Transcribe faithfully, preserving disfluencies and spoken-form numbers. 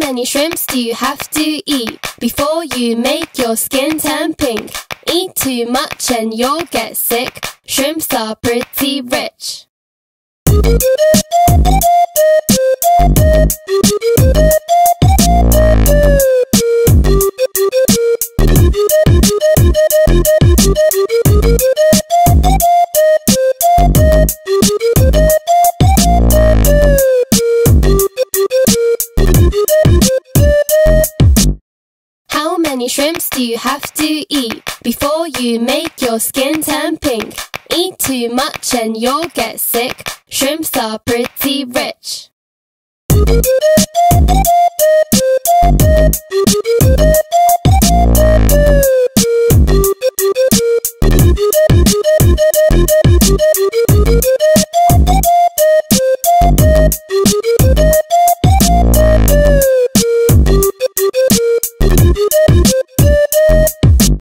many shrimps do you have to eat before you make your skin turn pink? Eat too much and you'll get sick. Shrimps are pretty rich. How many shrimps do you have to eat before you make your skin turn pink? Eat too much and you'll get sick. Shrimps are pretty rich.